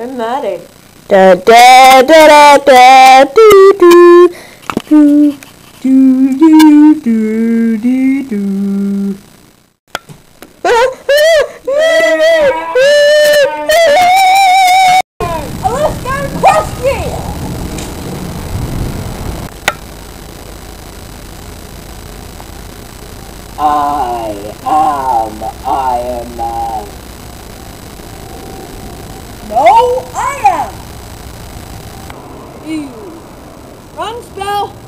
I'm Maddie. Da da da da da do do do do do do do do. Alaska Question! I am Iron Man. No, I am! You. Wrong spell.